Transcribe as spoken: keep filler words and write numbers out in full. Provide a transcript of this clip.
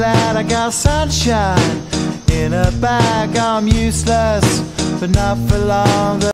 glad I got sunshine in a bag. I'm useless, but not for long.